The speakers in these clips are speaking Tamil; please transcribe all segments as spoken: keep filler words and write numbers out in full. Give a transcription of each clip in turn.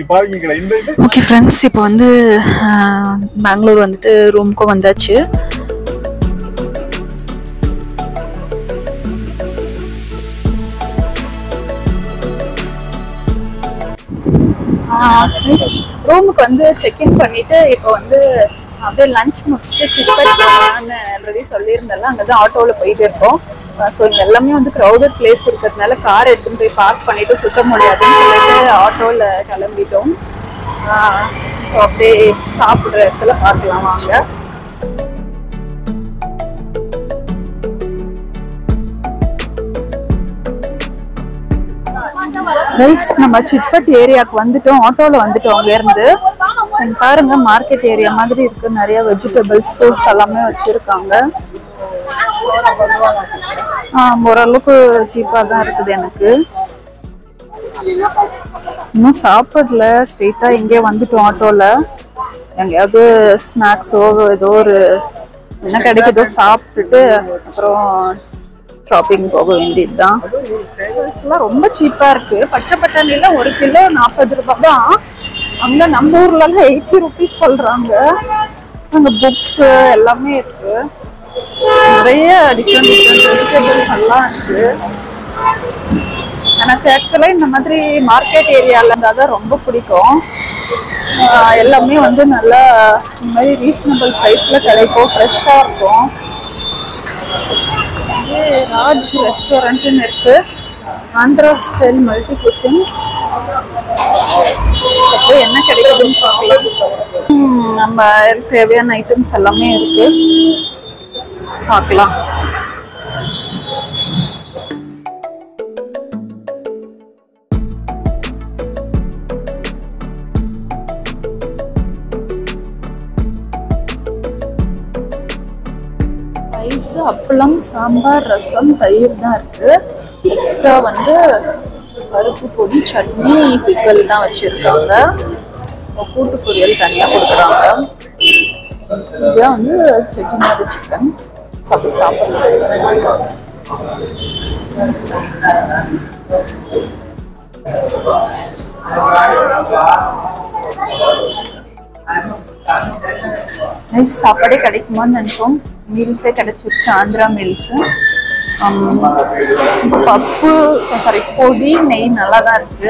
ஓகே ஃப்ரெண்ட்ஸ், இப்போ வந்து பெங்களூர் வந்துட்டு ரூமுக்கும் வந்தாச்சு. ரூமுக்கு வந்து செக்இன் பண்ணிட்டு இப்போ வந்து அப்படியே லஞ்ச் முடிச்சுட்டு சிக்கன் போகலான்னு ஆல்ரெடி சொல்லியிருந்தால அங்கே தான் ஆட்டோவில் போயிட்டு இருக்கோம். ஸோ இங்கே எல்லாமே வந்து க்ரௌடட் பிளேஸ் இருக்கிறதுனால கார் எடுத்துன்னு போய் பார்க் பண்ணிட்டு சுத்த முடியாதுன்னு சொல்லிட்டு ஆட்டோவில் கிளம்பிட்டோம். ஸோ அப்படியே சாப்பிட்ற இடத்துல பார்க்கலாம் வாங்க. கைஸ், நம்ம சிட்பட் ஏரியாவுக்கு வந்துட்டோம். ஆட்டோவில் வந்துட்டோம். அங்கேருந்து பாருங்க, மார்க்கெட் ஏரியா மாதிரி இருக்கு. நிறைய வெஜிடபிள்ஸ், ஃப்ரூட்ஸ் எல்லாமே வச்சிருக்காங்க. ஓரளவுக்கு சீப்பாக தான் இருக்குது. எனக்கு இன்னும் சாப்பிடல. ஸ்ட்ரெயிட்டா இங்கே வந்துட்டோம் ஆட்டோவில். எங்கேயாவது ஸ்நாக்ஸோ ஏதோ ஒரு என்ன கிடைக்குதோ சாப்பிட்டுட்டு அப்புறம் ஷாப்பிங் போக வேண்டியது தான். வெஜிடபிள்ஸ்லாம் ரொம்ப சீப்பாக இருக்கு. பச்சை பட்டாணில ஒரு கிலோ நாற்பது ரூபாய் தான். அங்கே நம்ம ஊர்லலாம் எயிட்டி ருபீஸ் சொல்றாங்க. அங்கே புக்ஸ் எல்லாமே இருக்கு. நிறைய டிஃப்ரெண்ட் டிஃப்ரெண்ட் வெஜிடபிள்ஸ் எல்லாம் இருக்கு. எனக்கு ஆக்சுவலாக இந்த மாதிரி மார்க்கெட் ஏரியாவில் இருந்தால் தான் ரொம்ப பிடிக்கும். எல்லாமே வந்து நல்லா இந்த மாதிரி ரீசனபிள் ப்ரைஸில் கிடைக்கும், ஃப்ரெஷ்ஷாக இருக்கும். ராஜ் ரெஸ்டாரண்ட்னு இருக்கு. Andhra style multi cuisine. என்ன கிடைக்குதுன்னு பார்க்கலாம். நம்ம தேவையான ஐட்டம்ஸ் எல்லாமே இருக்கு, பார்க்கலாம். ரைஸ், அப்பளம், சாம்பார், ரசம், தயிர் தான் இருக்கு. எக்ஸ்ட்ரா வந்து பருப்பு பொடி, சட்னி, பிக்கல் தான் வச்சிருக்காங்க. கூட்டு பொரியல் தனியாக கொடுக்குறாங்க. இதுதான் வந்து செட்டிநாடு சிக்கன். அப்படி சாப்பிடலாம். நைஸ். சாப்பாடே கிடைக்குமான்னு நினைச்சோம். மீல்ஸே கிடைச்சிருச்சு, ஆந்திரா மீல்ஸ். பப்பு சாரி பொடி, நெய் நல்லா தான் இருக்கு.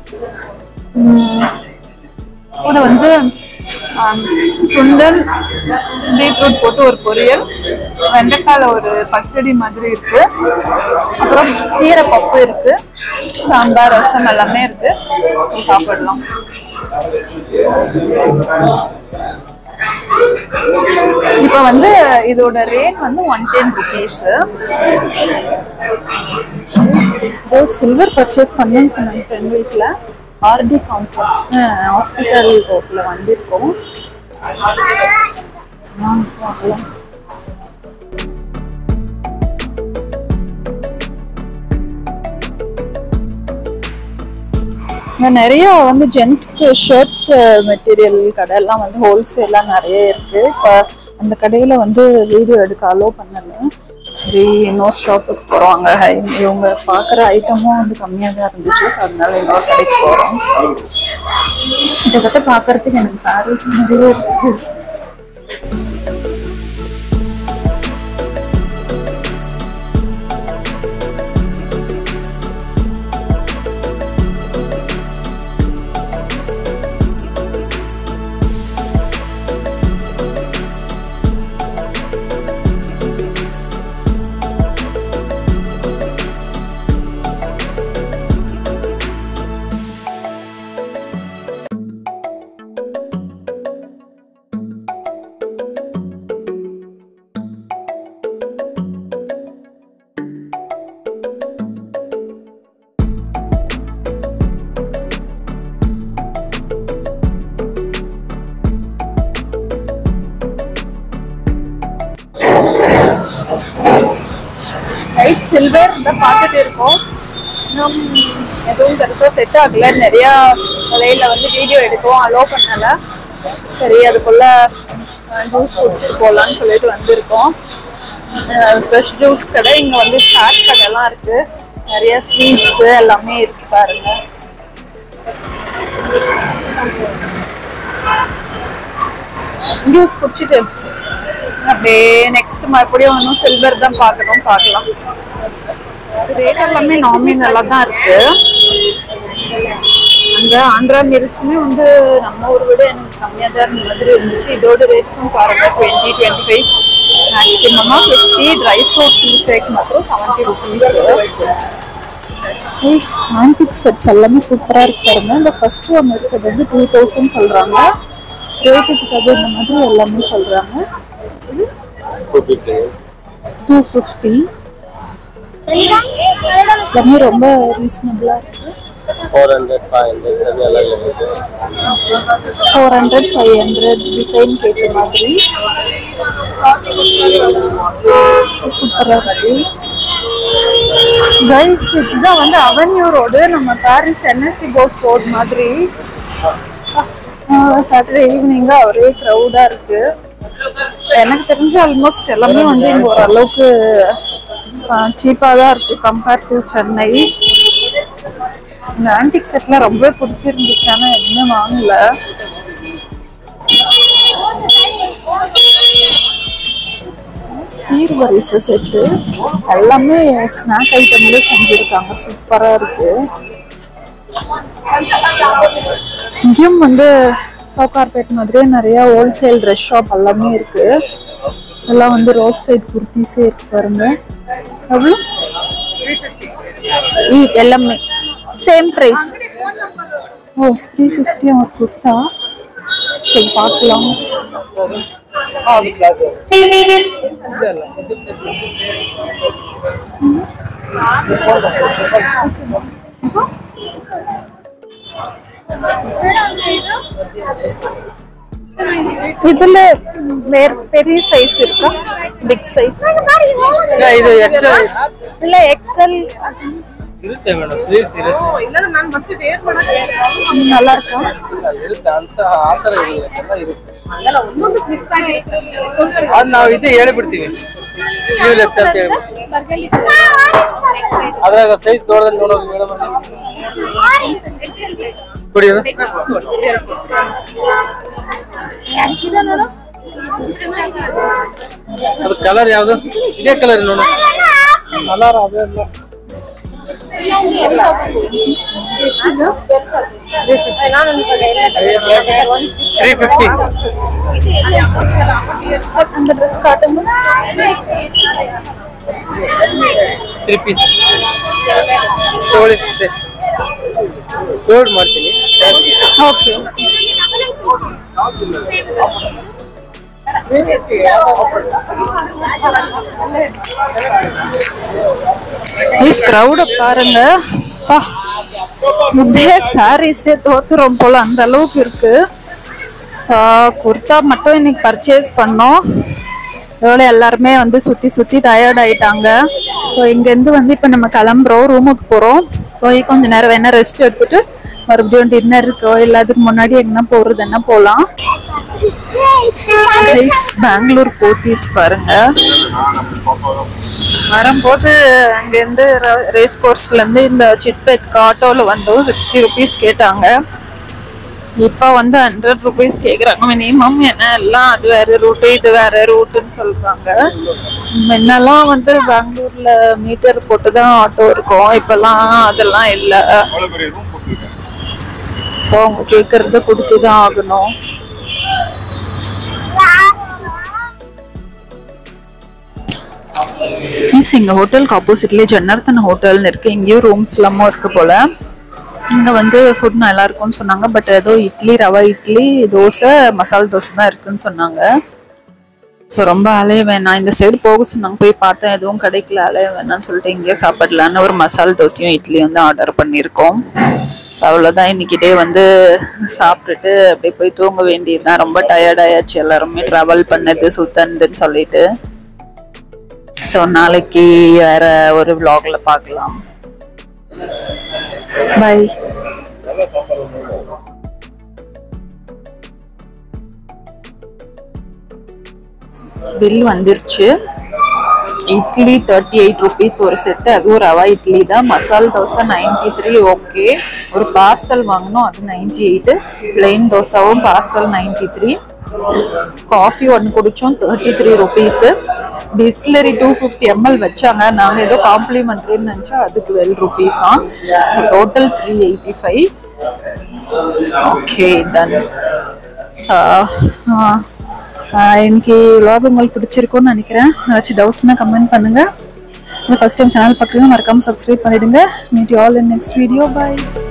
கூட வந்து சுண்டல், பீட்ரூட் போட்டு ஒரு பொரியல், வெண்டைக்கால ஒரு பச்சடி மாதிரி இருக்கு. அப்புறம் கீரை பப்பு இருக்கு, சாம்பார், ரசம் எல்லாமே இருக்கு. சாப்பிடலாம். இப்போ வந்து இதோட ரேட் வந்து one ten rupees. Silver purchase பண்ணேன்னு சொன்னாங்க ஃப்ரெண்ட் வீட்டில். ஆர்டி காம்ப்ளெக்ஸ்னு ஹாஸ்பிட்டல் ரோட்ல வந்திருக்கோம். இங்கே நிறைய வந்து ஜென்ஸ்க்கு ஷர்ட் மெட்டீரியல் கடையெல்லாம் வந்து ஹோல்சேலாக நிறைய இருக்குது. இப்போ அந்த கடையில் வந்து வீடியோ எடுக்க அலோவ் பண்ணல. சரி, இன்னொரு ஷாப்புக்கு போகிறோம். அங்கே இவங்க பார்க்குற ஐட்டமும் வந்து கம்மியாக தான் இருந்துச்சு. அதனால இன்னொரு கடைக்கு போகிறோம். கிட்டத்தட்ட பார்க்குறதுக்கு எனக்கு பாரிஸ் நிறைய இருக்குது. சில்வர் தான் பார்த்துட்டு இருக்கோம். இன்னும் எதுவும் பெருசாக செட் ஆகல. நிறையா விலையில வந்து வீடியோ எடுக்கவும் அலோவ் பண்ணலை. சரி, அதுக்குள்ள ஜூஸ் குடிச்சிட்டு போகலான்னு சொல்லிட்டு வந்திருக்கோம். ஃப்ரெஷ் ஜூஸ் கடை, இங்கே வந்து சாட் கடைலாம் இருக்குது. நிறைய ஸ்வீட்ஸு எல்லாமே இருக்கு பாருங்க. ஜூஸ் குடிச்சிட்டு அப்படியே நெக்ஸ்ட் மறுபடியும் இன்னும் சில்வர் தான் பார்க்கணும், பார்க்கலாம். ரேட் எல்லாமே நாமினலா தான் இருக்கு. அந்த ஆந்திரா மில்ஸுமே வந்து நம்ம ஊரை விட எனக்கு கம்மியாக தான் இருந்த மாதிரி இருந்துச்சு. இதோட ரேட்ஸும் பாருங்க டுவெண்ட்டி டுவெண்ட்டி ஃபைவ் மேக்ஸிமமாக fifty. Dry fruit tea shake மட்டும் செவன்ட்டி ருபீஸ். ஆன்டிக் செட்ஸ் எல்லாமே சூப்பராக இருக்கு பாருங்க. இந்த ஃபர்ஸ்ட் ஒன்று இருக்கிறது வந்து டூ தௌசண்ட் சொல்கிறாங்க. ரேட்டுக்காக இந்த மாதிரி எல்லாமே சொல்கிறாங்க. டூ ஃபிஃப்டி எல்லாமே ரொம்ப ரீசனபிளாக இருக்குது. four hundred five hundred सभी अलग अलग है. four hundred five hundred design के மாதிரி சூப்பரா இருக்கு. गाइस இதுதான் வந்து அவென்யூ ரோடு, நம்ம பாரிஸ் என்எஸ்சி போஸ் ரோட் மாதிரி. சாட்டர்டே ஈவினிங்கா ஒரே க்ரௌடா இருக்கு. எனக்கு தெரிஞ்ச ஆல்மோஸ்ட் எல்லாமே வந்து இங்க ஓரளவுக்கு சீப்பா தான் இருக்கு கம்பேர் டு சென்னை. இந்த ஆன்டிக் செட்லாம் ரொம்ப பிடிச்சிருந்துச்சு, ஆனால் எதுவுமே வாங்கல. சீர்வரிசை செட்டு எல்லாமே ஸ்நாக் ஐட்டம்ல செஞ்சிருக்காங்க, சூப்பரா இருக்கு. இங்கேயும் வந்து சவுகார்பேட் மாதிரியே நிறைய ஹோல்சேல் ட்ரெஸ் ஷாப் எல்லாமே இருக்கு. எல்லாம் வந்து ரோட் சைட் குர்த்திஸே இருக்கு பாருங்க. எவ்வளோ எல்லாமே same price. Oh three fifty ஒரு குர்த்தா. சரி பார்க்கலாம். இதுல வேற பெரிய சைஸ் இருக்கா? பிக் சைஸ் இது எக்ஸ்எல் இல்ல எக்ஸ்எல் ಇರುತ್ತೆ ಮೇಡಂ. ಸ್ಲೀವ್ಸ್ ಇರುತ್ತೆ. ಇಲ್ಲ ನಾನು ಮತ್ತೆ ವೇರ್ ಮಾಡಕ್ಕೆ நல்லா இருக்கா? ಇರುತ್ತೆ ಅಂತ ಆ ತರ ಎಲ್ಲ ಇರುತ್ತೆ. ಅಲ್ಲ ಒಂದೊಂದು ಮಿಸ್ ಆಗಿರುತ್ತೆ. ಅದು ನಾವು ಇದು ಹೇಳಿಬಿಡ್ತೀವಿ, ಸ್ಲೀವ್ಲೆಸ್ ಅಂತ ಹೇಳ್ಬಿಡ್ತೀವಿ. ಅದ್ರಾಗ ಸೈಜ್ ದೊಡ್ಡದಲ್ಲಿ ನೋಡೋದು ಮೇಡಮ್ ಕೊಡಿ. ಅದು ಕಲರ್ ಯಾವುದು? ಇದೇ ಕಲರ್ ನೋಡು. ಕಲರ್ ಅದೇ ಅಲ್ಲ. ತ್ರೀ ಫಿಫ್ಟಿ அந்த ட்ரெஸ் காட்டுங்க. ತ್ರೀ ಪೀಸ್ ತಗೊಳ್ಳಿ, ಲೋಡ್ ಮಾಡ್ತೀನಿ. ಓಕೆ இஸ் கிரவுட பாருங்க. பாரிஸே தோத்துறோம் போல அந்த அளவுக்கு இருக்கு. ஸோ குர்த்தா மட்டும் இன்னைக்கு பர்ச்சேஸ் பண்ணோம். எவ்வளோ எல்லாருமே வந்து சுற்றி சுற்றி டயர்ட் ஆயிட்டாங்க. ஸோ இங்கேருந்து வந்து இப்போ நம்ம கிளம்புறோம், ரூமுக்கு போகிறோம். போய் கொஞ்ச நேரம் வேணா ரெஸ்ட் எடுத்துட்டு மறுபடியும் டின்னர் இருக்கோ இல்லை அதுக்கு முன்னாடி எங்கன்னா போகிறது என்ன போகலாம். பெங்களூர் போத்தீஸ் பாருங்க. வரும்போது அங்கேருந்து ரேஸ் கோர்ஸ்லேருந்து இந்த சிட்பேட்க்கு ஆட்டோவில் வந்தோம். சிக்ஸ்டி ருபீஸ் கேட்டாங்க. இப்போ வந்து ஹண்ட்ரட் ருபீஸ் கேட்குறாங்க மினிமம். ஏன்னா எல்லாம் அது வேற ரூட்டு இது வேற ரூட்டுன்னு சொல்றாங்க. முன்னெல்லாம் வந்து பெங்களூர்ல மீட்டர் போட்டு தான் ஆட்டோ இருக்கும், இப்பெல்லாம் அதெல்லாம் இல்லை. ஸோ அவங்க கேட்கறத கொடுத்து தான் ஆகணும். எங்க ஹோட்டலுக்கு ஆப்போசிட்லேயே ஜன்னர்த்தன ஹோட்டல்னு இருக்கு. இங்கேயும் ரூம்ஸ் எல்லாமும் இருக்கு போல. இங்கே வந்து ஃபுட் நல்லா இருக்கும்னு சொன்னாங்க. பட் ஏதோ இட்லி, ரவா இட்லி, தோசை, மசால் தோசை தான் இருக்குன்னு சொன்னாங்க. ஸோ ரொம்ப அலைய வேணாம், இந்த சைடு போக சொன்னாங்க. போய் பார்த்தேன், எதுவும் கிடைக்கல. அலைய வேணாம்னு சொல்லிட்டு இங்கேயே சாப்பிடலான்னு ஒரு மசால் தோசையும் இட்லியும் வந்து ஆர்டர் பண்ணியிருக்கோம். அவ்வளோதான், இன்னைக்கு டே வந்து சாப்பிட்டுட்டு அப்படியே போய் தூங்க வேண்டியதுதான். ரொம்ப டயர்ட் ஆயாச்சு எல்லாருமே, ட்ராவல் பண்ணது சுத்தந்துன்னு சொல்லிட்டு. ஸோ நாளைக்கு வேற ஒரு vlogல பார்க்கலாம். பை. பில் வந்துருச்சு. இட்லி தேர்ட்டி எயிட் ருபீஸ் ஒரு செட்டு, அதுவும் ரவா இட்லி தான். Masala dosa ninety three. Okay, ஒரு பார்சல் வாங்கினோம், அது நைன்டி எயிட்டு. பிளெயின் தோசாவும் பார்சல் நைன்டி த்ரீ. காஃபி ஒன்று குடித்தோம், thirty three rupees. Bisleri two fifty ml வச்சாங்க, நாங்கள் ஏதோ காம்ப்ளிமெண்ட்ரின்னு நினச்சா அது டுவெல் ருபீஸா. So total three eighty five. Okay done. So இன்னைக்கு விலாக் உங்களுக்கு பிடிச்சிருக்கும்னு நினைக்கிறேன். ஏதாச்சும் டவுட்ஸ்னா கமெண்ட் பண்ணுங்கள். ஃபர்ஸ்ட் டைம் சேனல் பார்க்குறீங்க மறக்காமல் சப்ஸ்கிரைப் பண்ணிடுங்க. Meet you all in next video. By.